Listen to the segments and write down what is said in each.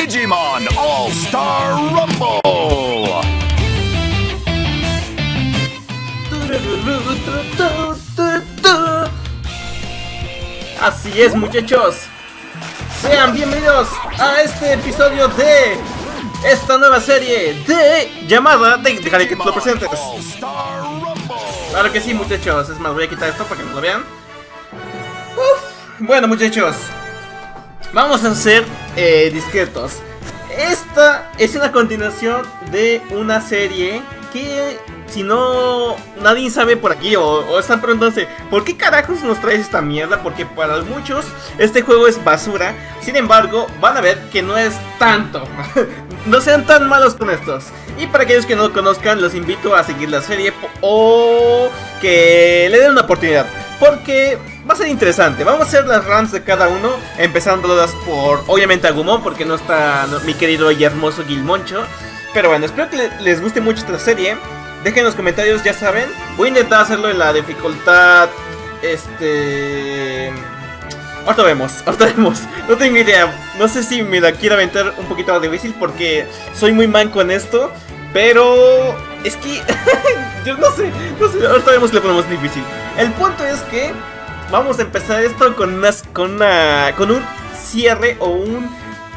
Digimon All-Star Rumble. Así es, muchachos, sean bienvenidos a este episodio de esta nueva serie llamada dejaré que te lo presentes. Claro que sí, muchachos. Es más, voy a quitar esto para que no lo vean. Bueno, muchachos, vamos a ser discretos. Esta es una continuación de una serie que, si no, nadie sabe por aquí o están preguntándose ¿por qué carajos nos traes esta mierda? Porque para muchos este juego es basura. Sin embargo, van a ver que no es tanto. No sean tan malos con estos. Y para aquellos que no lo conozcan, los invito a seguir la serie o que le den una oportunidad, porque va a ser interesante. Vamos a hacer las runs de cada uno, empezándolas por, obviamente, Agumon, porque no está mi querido y hermoso Guilmoncho. Pero bueno, espero que les guste mucho esta serie. Dejen en los comentarios, ya saben. Voy a intentar hacerlo en la dificultad ahorita vemos. No tengo idea. No sé si me la quiero aventar un poquito más difícil, porque soy muy manco en esto. Pero es que yo no sé. Ahorita vemos que le ponemos difícil. El punto es que vamos a empezar esto con un cierre o un...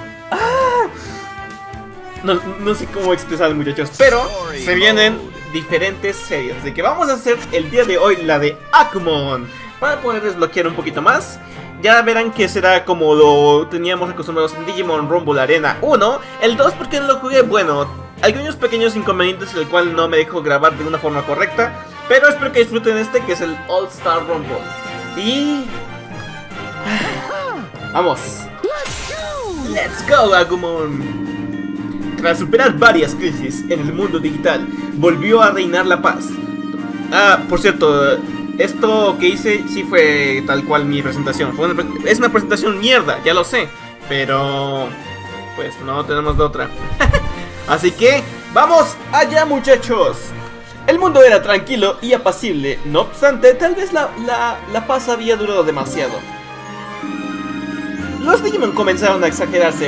No sé cómo expresar, muchachos, pero se vienen diferentes series. Así que vamos a hacer el día de hoy la de Agumon, para poder desbloquear un poquito más. Ya verán que será como lo teníamos acostumbrados en Digimon Rumble Arena 1. El 2 porque no lo jugué, bueno, algunos pequeños inconvenientes, el cual no me dejó grabar de una forma correcta. Pero espero que disfruten este, que es el All Star Rumble. Y... ¡vamos! ¡Let's go, Agumon! Tras superar varias crisis en el mundo digital, volvió a reinar la paz. Por cierto, esto que hice sí fue tal cual mi presentación. Es una presentación mierda, ya lo sé, pero pues no tenemos de otra. Así que, ¡vamos allá, muchachos! El mundo era tranquilo y apacible. No obstante, tal vez la paz había durado demasiado. Los Digimon comenzaron a exasperarse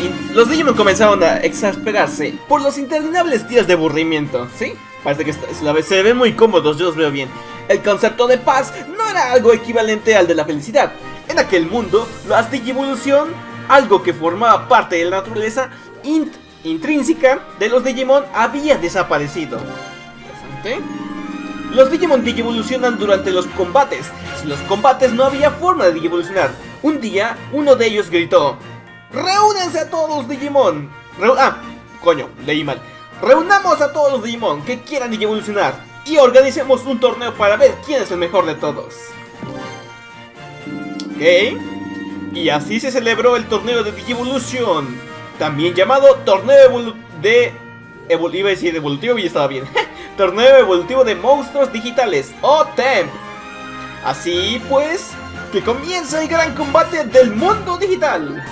por los interminables días de aburrimiento. ¿Sí? Parece que se ven muy cómodos, yo los veo bien. El concepto de paz no era algo equivalente al de la felicidad. En aquel mundo, la Digivolución, algo que formaba parte de la naturaleza intrínseca de los Digimon, había desaparecido. Interesante. Los Digimon digivolucionan durante los combates. Sin los combates no había forma de digivolucionar. Un día, uno de ellos gritó: ¡reúnense a todos los Digimon! Leí mal. Reunamos a todos los Digimon que quieran digivolucionar y organicemos un torneo para ver quién es el mejor de todos. Ok. Y así se celebró el torneo de Digivolución, también llamado Torneo Evolutivo y estaba bien. Torneo Evolutivo de Monstruos Digitales, o TEMP. Así pues, que comienza el gran combate del mundo digital.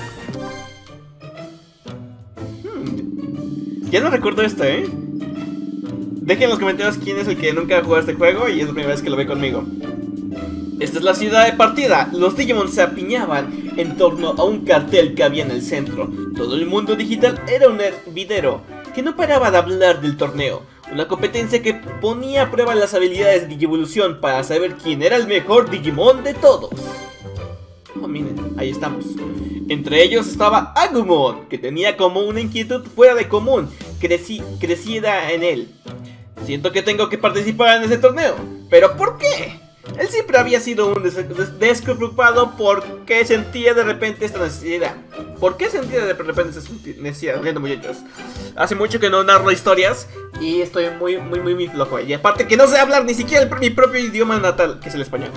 Ya no recuerdo esto, Dejen en los comentarios quién es el que nunca ha jugado este juego y es la primera vez que lo ve conmigo. Esta es la ciudad de partida. Los Digimon se apiñaban en torno a un cartel que había en el centro. Todo el mundo digital era un hervidero que no paraba de hablar del torneo. Una competencia que ponía a prueba las habilidades de Digivolución para saber quién era el mejor Digimon de todos. Oh, miren, ahí estamos. Entre ellos estaba Agumon, que tenía como una inquietud fuera de común, crecida en él. Siento que tengo que participar en ese torneo. ¿Pero por qué? Él siempre había sido un despreocupado porque sentía de repente esta necesidad. ¿Por qué sentía de repente esta necesidad? Viendo, muchachos, hace mucho que no narro historias y estoy muy flojo. Y aparte que no sé hablar ni siquiera mi propio idioma natal, que es el español.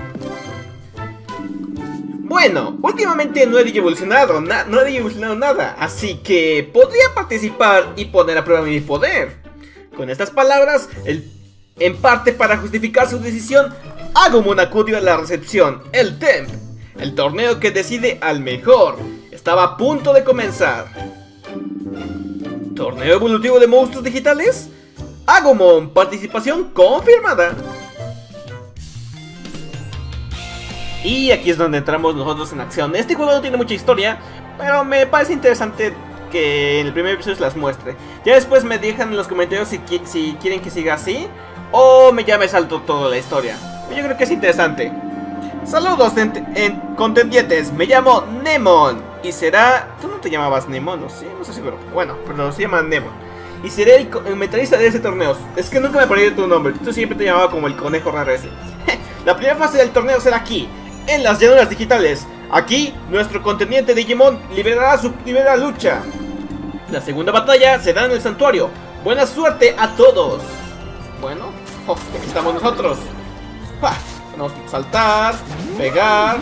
Bueno, últimamente no he evolucionado nada, así que podría participar y poner a prueba mi poder. Con estas palabras, en parte para justificar su decisión, Agumon acudió a la recepción, el TEMP, el torneo que decide al mejor. Estaba a punto de comenzar. ¿Torneo evolutivo de monstruos digitales? Agumon, participación confirmada. Y aquí es donde entramos nosotros en acción. Este juego no tiene mucha historia, pero me parece interesante que en el primer episodio las muestre. Ya después me dejan en los comentarios si quieren que siga así o ya me salto toda la historia. Yo creo que es interesante. Saludos contendientes, me llamo Nemon y será... ¿Tú no te llamabas Nemon? No sé, no sé seguro. Bueno, pero se llama Nemon. Y seré el comentarista de ese torneo. Es que nunca me aprendí tu nombre, tú siempre te llamaba como el conejo raro ese. La primera fase del torneo será aquí, en las llanuras digitales. Aquí, nuestro contendiente Digimon liberará su primera lucha. La segunda batalla será en el santuario. Buena suerte a todos. Bueno, aquí estamos nosotros. ¡Ja! Vamos a saltar, pegar.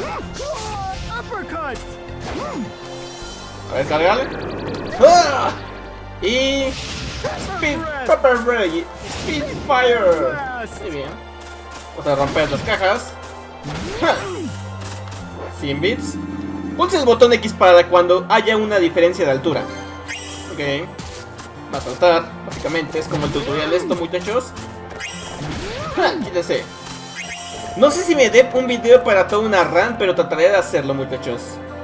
A ver, cargale. ¡Ah! Y... Speed Fire. Muy bien. Vamos a romper las cajas. ¡Ja! 100 bits. Pulse el botón X para cuando haya una diferencia de altura. Ok. Va a saltar, básicamente. Es como el tutorial esto, muchachos. ¡Ja! Quítense. No sé si me dé un video para toda una run, pero trataré de hacerlo, muchachos.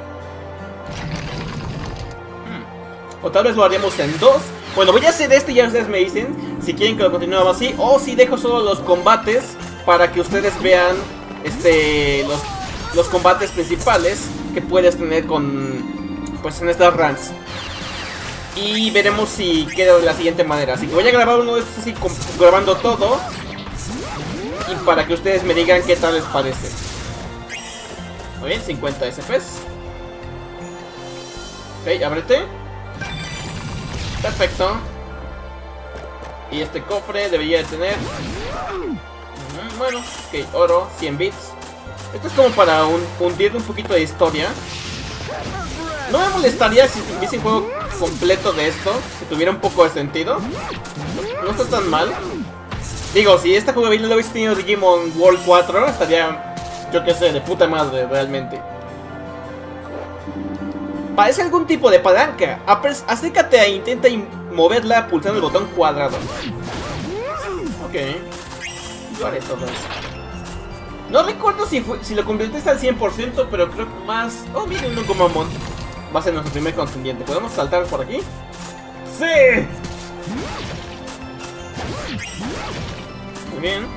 O tal vez lo haremos en 2. Bueno, voy a hacer este y ya ustedes me dicen si quieren que lo continuemos así o si dejo solo los combates para que ustedes vean los combates principales que puedes tener con pues en estas runs. Y veremos si queda de la siguiente manera. Así que voy a grabar uno de estos así, grabando todo. Y para que ustedes me digan qué tal les parece. Muy bien, 50 SPs. Ok, ábrete. Perfecto. Y este cofre debería de tener... bueno, ok, oro, 100 bits. Esto es como para hundir un poquito de historia. No me molestaría si hubiese un juego completo de esto, si tuviera un poco de sentido. No está tan mal. Digo, si esta jugabilidad lo hubiese tenido Digimon World 4, estaría, yo qué sé, de puta madre, realmente. Parece algún tipo de palanca. Acércate e intenta moverla pulsando el botón cuadrado. Ok. Yo haré todo eso. No recuerdo si lo convertiste al 100%, pero creo que más... Oh, miren, un Gomamon. Va a ser nuestro primer contendiente. ¿Podemos saltar por aquí? ¡Sí! Muy bien.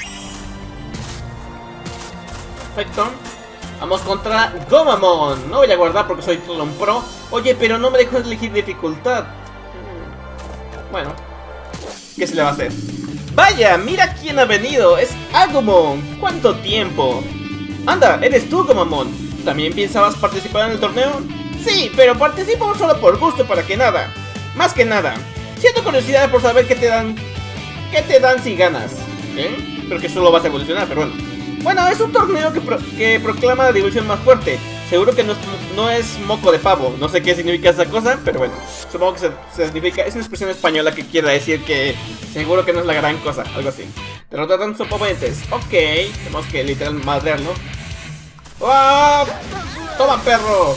Perfecto. Vamos contra Gomamon. No voy a guardar porque soy todo un pro. Oye, pero no me dejó elegir dificultad. Bueno, ¿qué se le va a hacer? Vaya, mira quién ha venido. Es Agumon. ¿Cuánto tiempo? Anda, eres tú, Gomamon. ¿También pensabas participar en el torneo? Sí, pero participo solo por gusto, para que nada. Más que nada. Siento curiosidad por saber qué te dan si ganas. Pero que solo vas a evolucionar, pero bueno. Bueno, es un torneo que proclama la división más fuerte. Seguro que no es moco de pavo. No sé qué significa esa cosa, pero bueno. Supongo que se significa... Es una expresión española que quiere decir que seguro que no es la gran cosa, algo así. Derrotar a sus oponentes. Ok, tenemos que literal madrearlo. ¡Oh! ¡Toma, perro!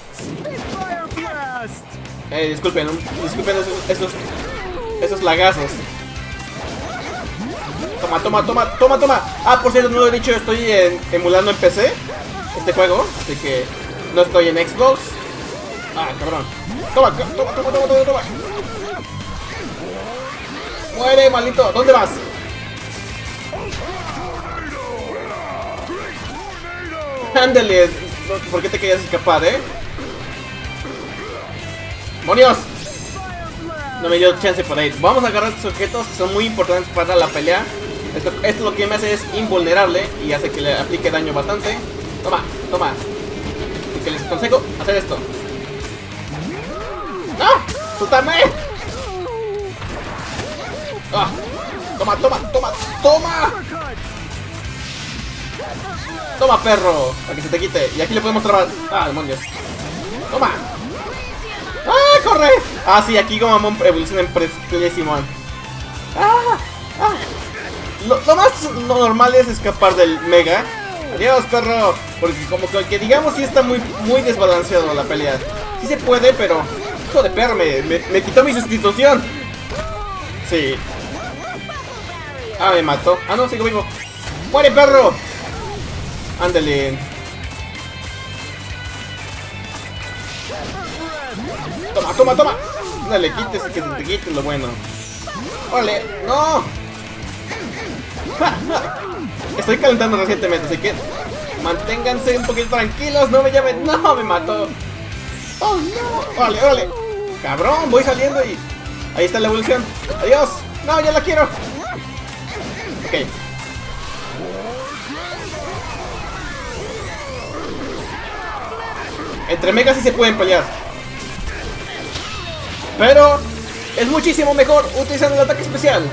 Disculpen esos lagazos. Toma. Ah, por cierto, no lo he dicho, estoy emulando en PC este juego, así que no estoy en Xbox. Ah, cabrón. Toma. Muere, maldito. ¿Dónde vas? Ándale. ¿Por qué te querías escapar, ¡Demonios! No me dio chance por ahí. Vamos a agarrar estos objetos que son muy importantes para la pelea. Esto lo que me hace es invulnerable y hace que le aplique daño bastante. Toma. Y que les aconsejo hacer esto. ¡No! ¡Suéltame! ¡Ah! Toma. Toma, perro. Para que se te quite. Y aquí le podemos trabar. Ah, demonios. Toma. ¡Ah, corre! Ah, sí, aquí Gomamon evoluciona en Playsimon. Lo más normal es escapar del Mega. Adiós, perro. Porque como que digamos sí está muy desbalanceado la pelea. Sí se puede, pero... Hijo de perro, me quitó mi sustitución. Sí. Ah, me mató. Ah, no, sigo vivo. ¡Muere, perro! Ándale. Toma, toma, toma. No le quites, que te quites lo bueno. ¡Ole! ¡No! ¡Ja, ja! Estoy calentando recientemente, así que manténganse un poquito tranquilos, no me llamen. ¡No! Me mató. ¡Oh, no! ¡Ole, ole! ¡Cabrón! Voy saliendo y... ahí está la evolución. ¡Adiós! ¡No, ya la quiero! Ok. Entre megas sí se pueden pelear. Pero es muchísimo mejor utilizando el ataque especial.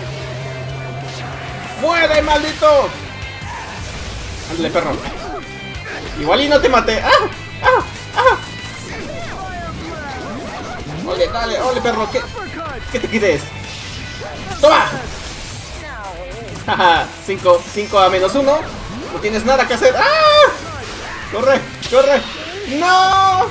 ¡Muere, maldito! Ándale, perro. Igual y no te maté. ¡Ah! ¡Ah! ¡Ah! Ole, dale, ole, perro. ¿Qué te quites? ¡Toma! Jaja, 5 a menos 1. No tienes nada que hacer. ¡Ah! ¡Corre! ¡Corre! ¡No!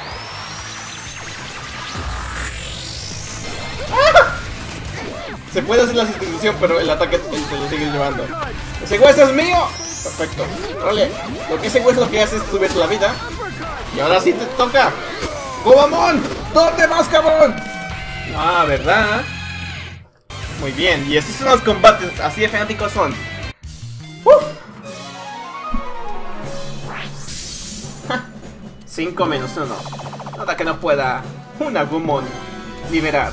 Se puede hacer la sustitución, pero el ataque se lo sigue llevando. ¡Ese hueso es mío! Perfecto. Ole, lo que ese hueso lo que hace es subirte la vida. Y ahora sí te toca. ¡Gomamon! ¿Dónde vas, cabrón? Ah, ¿verdad? Muy bien, y estos son los combates, así de fanáticos son. 5 menos 1. Nada que no pueda un Agumon liberar.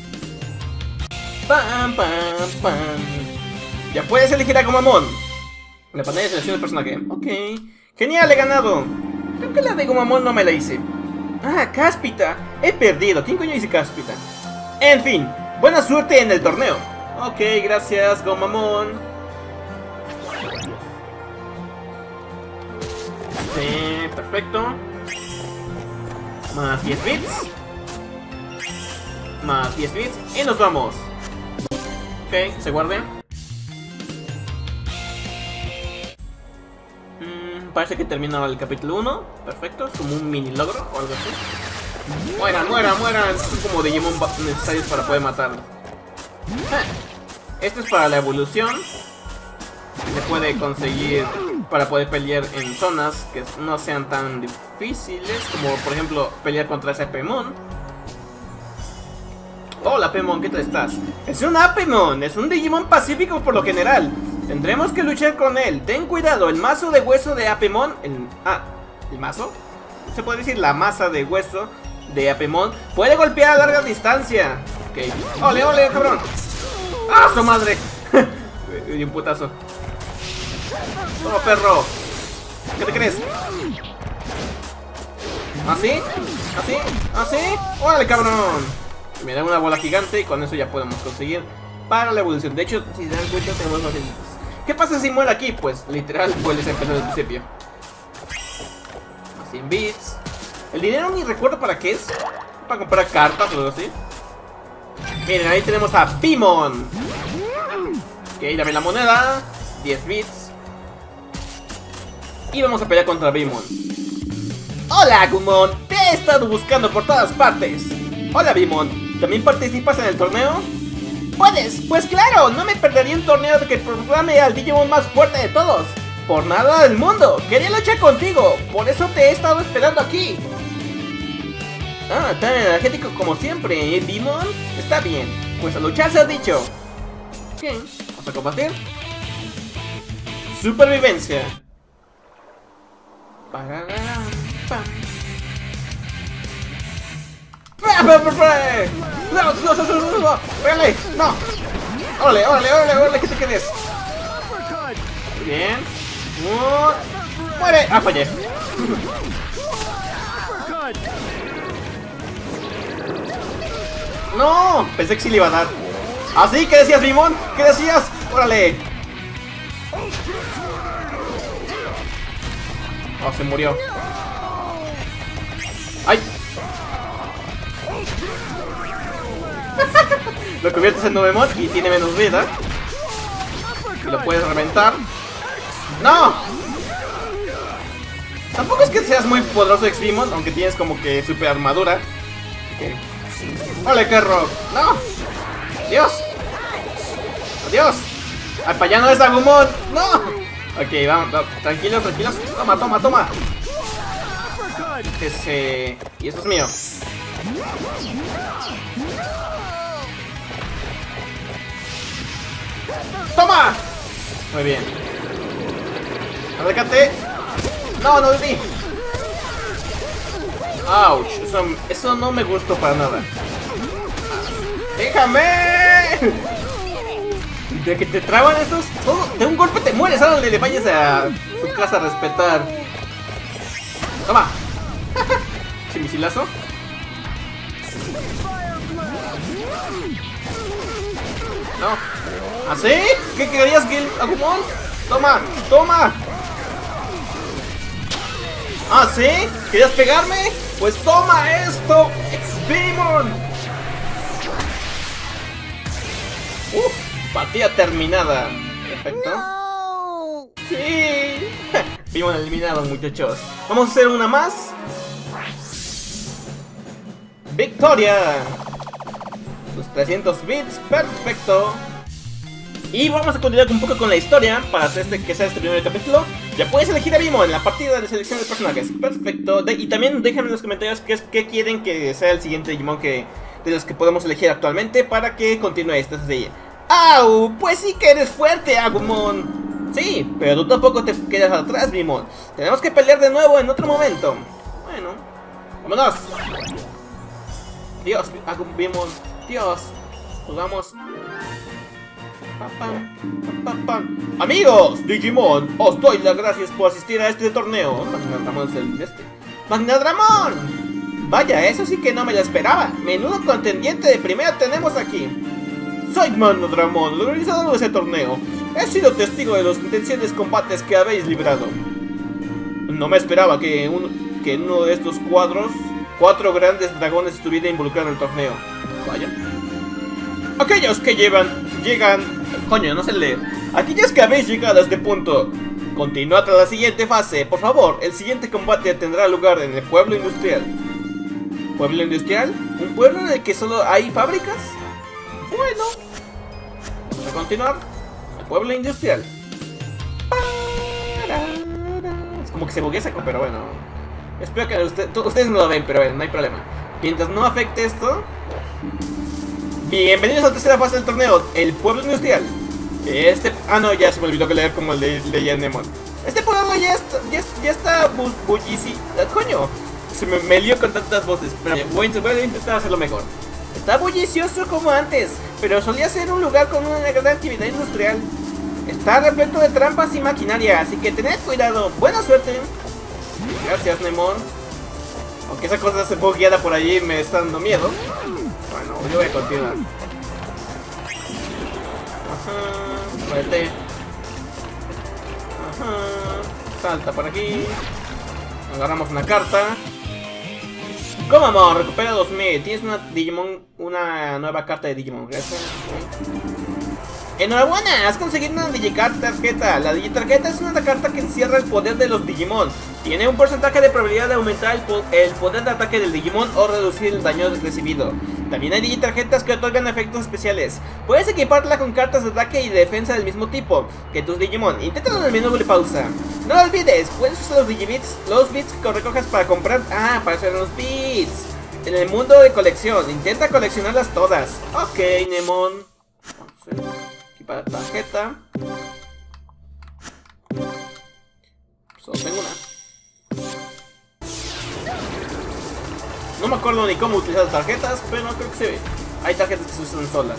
Pam, pam, pam. Ya puedes elegir a Gomamon. La pantalla de selección del personaje. Ok. Genial, he ganado. Creo que la de Gomamon no me la hice. Ah, Cáspita. He perdido. ¿Quién coño dice Cáspita? En fin, buena suerte en el torneo. Ok, gracias, Gomamon. Sí, perfecto. Más 10 bits. Más 10 bits. Y nos vamos. Ok, se guarden. Parece que terminaba el capítulo 1. Perfecto, es como un mini logro o algo así. Mueran, mueran, mueran. Son como Digimon necesarios para poder matarlo. Esto es para la evolución. Se puede conseguir para poder pelear en zonas que no sean tan difíciles, como por ejemplo pelear contra ese Apemon. Hola Apemon, ¿qué tal estás? Es un Apemon, es un Digimon pacífico por lo general. Tendremos que luchar con él. Ten cuidado, el mazo de hueso de Apemon. ¿El mazo? Se puede decir la masa de hueso de Apemon puede golpear a larga distancia. Ok. ¡Ole, ole, cabrón! ¡Ah, su madre! Me dio un putazo. ¡Toma, perro! ¿Qué te crees? ¿Así? ¿Así? ¿Así? ¡Órale, cabrón! Me da una bola gigante y con eso ya podemos conseguir para la evolución. De hecho, si se dan cuenta, tenemos más bits. ¿Qué pasa si muere aquí? Pues literal vuelves a empezar desde el principio. 100 bits. El dinero ni recuerdo para qué es. Para comprar cartas o algo así. Miren, ahí tenemos a Bimon. Ok, dame la moneda. 10 bits. Y vamos a pelear contra Bimon. Hola, Agumon. Te he estado buscando por todas partes. Hola, Bimon. ¿También participas en el torneo? ¿Puedes? Pues claro, no me perdería un torneo que proclame al Digimon más fuerte de todos. Por nada del mundo, quería luchar contigo. Por eso te he estado esperando aquí. Ah, tan energético como siempre, ¿eh, Bimon? Está bien, pues a luchar se ha dicho. Ok, vamos a combatir. Supervivencia. ¡Órale! ¡No! ¡Órale, órale, órale, órale! ¡Que te quedes! Bien. ¡Muere! ¡Ah, fallé! ¡No! Pensé que sí le iba a dar. ¿Ah, sí? ¿Qué decías, Bimon? ¿Qué decías? ¡Órale! Oh, se murió. ¡Ay! Lo conviertes en Novemon y tiene menos vida. Y lo puedes reventar. ¡No! Tampoco es que seas muy poderoso X-Bimon, aunque tienes como que super armadura. Okay. ¡Vale, Kerro! ¡No! ¡Adiós! ¡Adiós! ¡Ay, para allá no es Agumon! ¡No! Ok, vamos, tranquilos, tranquilos. Toma, toma, toma. Y eso es mío. ¡Toma! Muy bien. ¡Aléjate! ¡No, no vi! ¡Auch! Eso no me gustó para nada. ¡Déjame! De que te traban estos... de un golpe te mueres. Ahora le vayas a su casa a respetar. ¡Toma! ¿Chimisilazo? No. ¿Así? ¿Qué querías, Gil? ¿Agumon? ¡Toma! ¡Toma! ¿Ah, sí? ¿Querías pegarme? Pues toma esto, X-Beamon. Partida terminada. Perfecto. No. Sí. Beamon eliminado, muchachos. Vamos a hacer una más. Victoria. Sus 300 bits, perfecto. Y vamos a continuar un poco con la historia. Para hacer que sea este primer capítulo, ya puedes elegir a Beamon en la partida de selección de personajes. Perfecto. Y también déjenme en los comentarios qué quieren que sea el siguiente Digimon de los que podemos elegir actualmente, para que continúe esta serie. ¡Au! Pues sí que eres fuerte, Agumon. Sí, pero tú tampoco te quedas atrás, Beamon. Tenemos que pelear de nuevo en otro momento. Bueno, vámonos. Dios, Beamon. Dios. Jugamos. Amigos, Digimon, os doy las gracias por asistir a este torneo. Magnadramon es el este. ¡Magnadramon! Vaya, eso sí que no me lo esperaba. Menudo contendiente de primera tenemos aquí. Soy Magnadramon, el organizador de ese torneo. He sido testigo de los intenciones combates que habéis librado. No me esperaba que en uno de estos cuatro grandes dragones estuviera involucrado en el torneo. Vaya. Aquellos que llegan... Coño, no se lee. Aquellos que habéis llegado a este punto, continuad a la siguiente fase. Por favor, el siguiente combate tendrá lugar en el pueblo industrial. ¿Pueblo industrial? ¿Un pueblo en el que solo hay fábricas? Bueno, vamos a continuar. El pueblo industrial. Es como que se buguea saco, pero bueno. Espero que ustedes no lo ven, pero bueno, no hay problema. Mientras no afecte esto. Bienvenidos a la tercera fase del torneo, el pueblo industrial. No, ya se me olvidó que leer como el de Yanemon. Este pueblo ya está bullicioso. Coño, se me lío con tantas voces. Pero voy a intentar hacerlo mejor. Está bullicioso como antes, pero solía ser un lugar con una gran actividad industrial. Está repleto de trampas y maquinaria, así que tened cuidado. Buena suerte. Gracias, Nemon. Aunque esa cosa se bugueada por allí me está dando miedo. Bueno, yo voy a continuar. Ajá, muévete. Ajá, salta por aquí. Agarramos una carta. ¿Cómo, amor? Recupera 2000. Tienes una nueva carta de Digimon. Gracias. Enhorabuena, has conseguido una Digicard tarjeta. La Digitarjeta es una carta que encierra el poder de los Digimon. Tiene un porcentaje de probabilidad de aumentar el poder de ataque del Digimon o reducir el daño recibido. También hay Digitarjetas que otorgan efectos especiales. Puedes equiparla con cartas de ataque y de defensa del mismo tipo que tus Digimon. Inténtalo en el menú de pausa. No lo olvides, puedes usar los Digibits, los bits que recojas para comprar. Para hacer los bits. En el mundo de colección, intenta coleccionarlas todas. Ok, Nemon. Para tarjeta. Solo tengo una. No me acuerdo ni cómo utilizar las tarjetas, pero no creo que se ve. Hay tarjetas que se usan solas.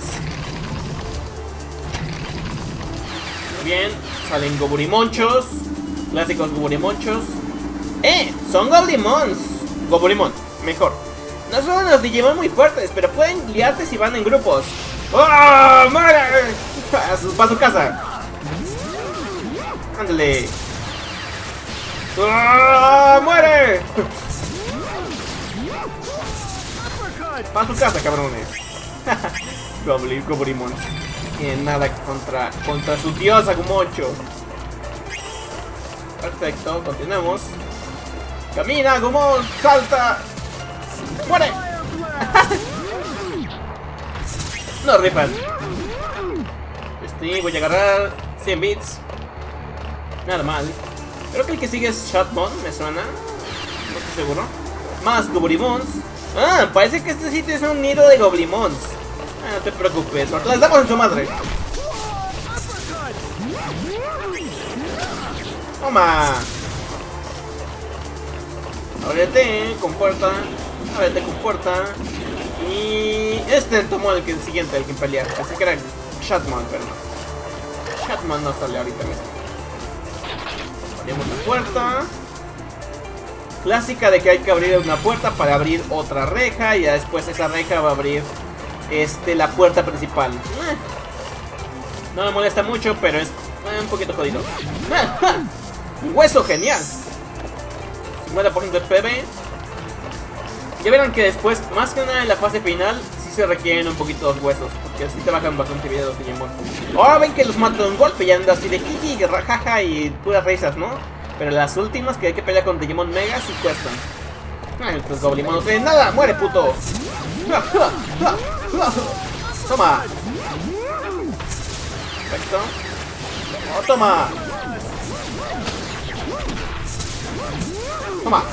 Muy bien. Salen Goburimonchos. Clásicos Goburimonchos. Son Goblimons. Goburimon, mejor. No son los Digimon muy fuertes, pero pueden liarte si van en grupos. ¡Oh! ¡Muere! ¡Para su casa! ¡Ándale! ¡Oh! ¡Muere! ¡Para su casa, cabrones! Goburimon. No tiene nada contra su dios Agumoncho. Perfecto, continuamos. ¡Camina, Agumon! ¡Salta! ¡Muere! No rifan. Voy a agarrar 100 bits. Nada mal. Creo que el que sigue es Shotmon, me suena. No estoy seguro. Más Goburimons. Ah, parece que este sitio es un nido de goblimons. Ah, no te preocupes, les damos en su madre. Toma. Ábrete, comporta. Ábrete, comporta. Y este tomó el siguiente, el que pelea. Así que era Shatman, pero no. Shatman no sale ahorita mismo. Abrimos la puerta. Clásica de que hay que abrir una puerta para abrir otra reja. Y ya después esa reja va a abrir la puerta principal. No me molesta mucho, pero es un poquito jodido. Un hueso genial. 50% de PB. Ya verán que después, más que nada en la fase final, sí se requieren un poquito los huesos, porque así te bajan bastante vida los Digimon. Ahora ven que los mato de un golpe y anda así de jiji, jaja y puras risas, ¿no? Pero las últimas que hay que pelear con Digimon Mega sí cuestan. Ay, estos Goblimon no tienen nada, muere puto. Toma. Perfecto. Oh, toma. Toma.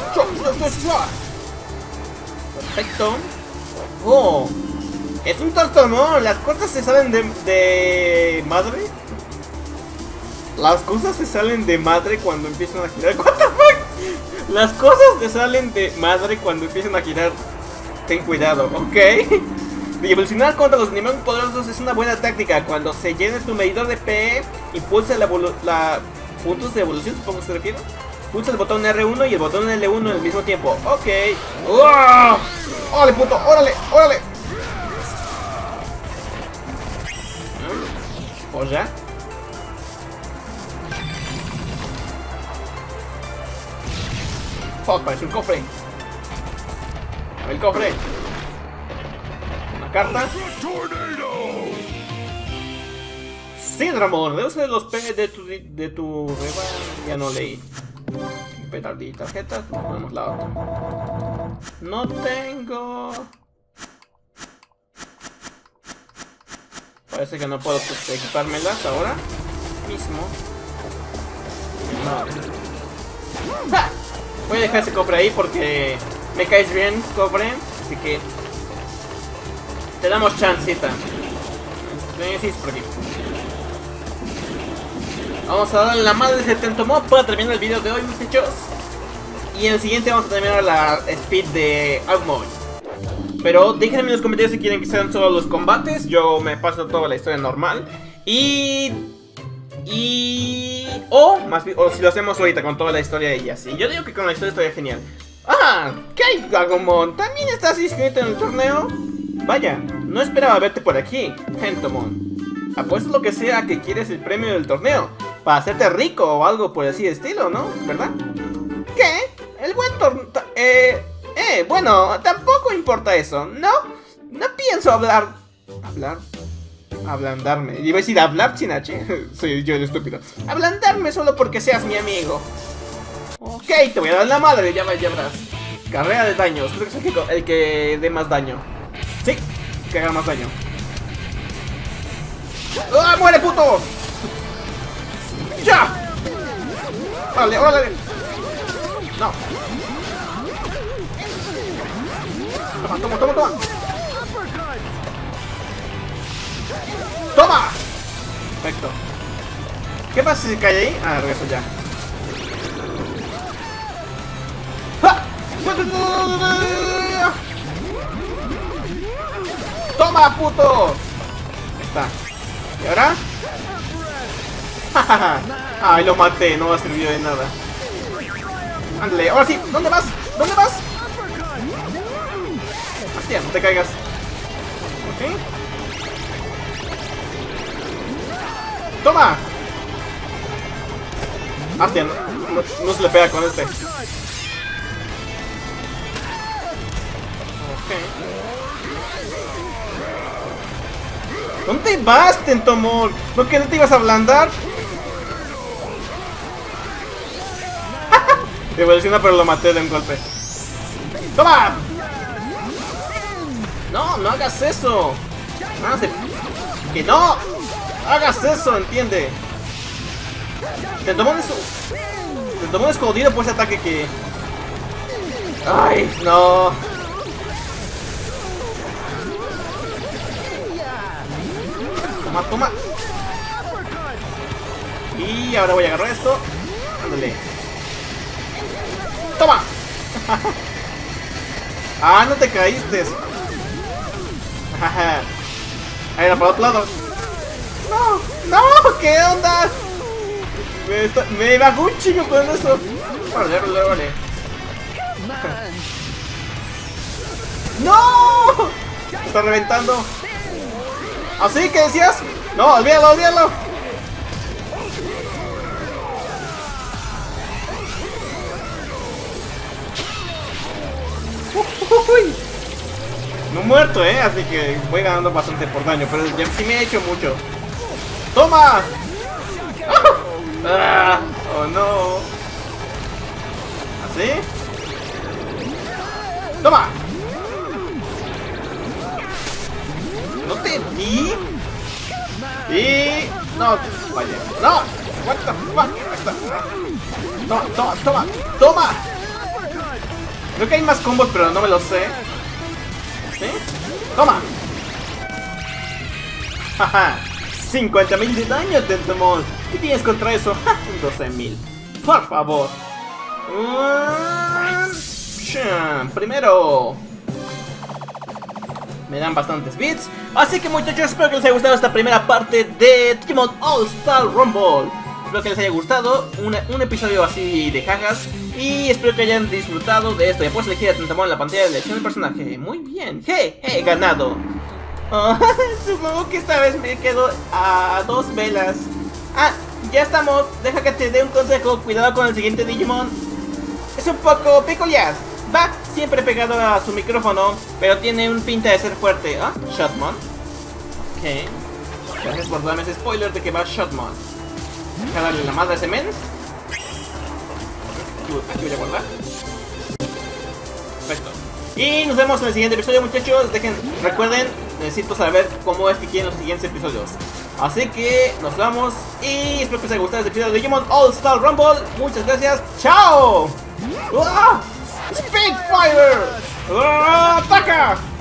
Perfecto. Oh, es un tortomón. Las cosas se salen de madre. Las cosas se salen de madre cuando empiezan a girar. What the fuck? Las cosas se salen de madre cuando empiezan a girar. Ten cuidado, ok. Evolucionar contra los enemigos poderosos es una buena táctica. Cuando se llene tu medidor de PE, impulsa la puntos de evolución, supongo que se refiere. Pulsa el botón R1 y el botón L1 al mismo tiempo. Ok. ¡Wow! ¡Órale, puto! ¡Órale! ¡Órale! ¿Oya? Fuck, parece un cofre. A ver el cofre. Una carta. Sí, Dramon, debe ser los P de tu reba. Ya no leí. Pedal de tarjetas, ponemos la otra. No tengo. Parece que no puedo equipármelas ahora mismo. ¡Ja! Voy a dejar ese cofre ahí porque me caes bien, cofre. Así que te damos chancita. Sí, por aquí. Vamos a darle la madre de Tentomon para terminar el video de hoy, muchachos. Y en el siguiente vamos a terminar la speed de Agumon. Pero déjenme en los comentarios si quieren que sean solo los combates. Yo me paso toda la historia normal. O si lo hacemos ahorita con toda la historia y así. Yo digo que con la historia estaría genial. ¡Ah! ¿Qué hay, Agumon? ¿También estás inscrito en el torneo? Vaya, no esperaba verte por aquí, Tentomon. Apuesto lo que sea que quieres el premio del torneo, para hacerte rico o algo por así de estilo, ¿no? ¿Verdad? ¿Qué? El buen torneo... bueno, tampoco importa eso, ¿no? No pienso ablandarme. Iba a decir hablar sin H. Soy yo el estúpido. Ablandarme solo porque seas mi amigo. Ok, te voy a dar la madre, ya verás. Carrera de daños, creo que es el que dé más daño. Sí, que haga más daño. ¡Ah, muere, puto! ¡Ya! ¡Órale, órale! No. Toma. ¡Toma! Perfecto. ¿Qué pasa si se cae ahí? Ah, regreso ya. ¡Toma, puto! Ahí está. ¿Y ahora? Ay, lo maté, no va a servir de nada. Ándale, ahora sí, ¿dónde vas? ¿Dónde vas? Hostia, no te caigas. Ok. ¡Toma! Hostia, no se le pega con este. Ok. ¿Dónde vas, Tentomon? ¿No que no te ibas a ablandar? Evoluciona, pero lo maté de un golpe. ¡Toma! No, no hagas eso. ¡Que no! ¡Hagas eso! ¿Entiende? Tentomon es jodido por ese ataque que... ¡Ay, no! Toma, toma. Y ahora voy a agarrar esto. Ándale. ¡Toma! Ah, no te caíste. Ahí era para otro lado. No, no, ¿qué onda? Me bajó un chingo con eso. Vale. ¡No! Me está reventando. ¿Así? ¿Qué decías? No, olvídalo. No he muerto, así que voy ganando bastante por daño, pero ya sí me he hecho mucho. ¡Toma! ¡Ah! ¡Oh no! ¿Así? ¡Toma! ¿No te di? Y... no, vaya. ¡No! What the fuck? ¡Toma! Creo que hay más combos, pero no me los sé. ¿Sí? ¡Toma! ¡Jaja! 50.000 de daño, Tentomon. ¿Qué tienes contra eso? 12.000. Por favor. Primero me dan bastantes bits. Así que muchachos, espero que les haya gustado esta primera parte de Digimon All Star Rumble. Espero que les haya gustado un episodio así de jajas. Y espero que hayan disfrutado de esto. Ya puedes elegir a Tentomon en la pantalla de elección del personaje. Muy bien, he ganado. Supongo que esta vez me quedo a 2 velas. Ah, ya estamos. Deja que te dé un consejo. Cuidado con el siguiente Digimon. Es un poco peculiar. Va siempre pegado a su micrófono, pero tiene un pinta de ser fuerte. ¿Ah? Shotmon. Ok. Gracias por darme ese spoiler de que va Shotmon. Deja darle la madre a ese men. Aquí voy a guardar. Perfecto. Y nos vemos en el siguiente episodio, muchachos. Recuerden, necesito saber cómo es que quieren los siguientes episodios. Así que nos vamos. Y espero que les haya gustado este episodio de Digimon All Star Rumble. Muchas gracias. ¡Chao! ¡Ah! ¡Speedfire! ¡Ah! ¡Ataca!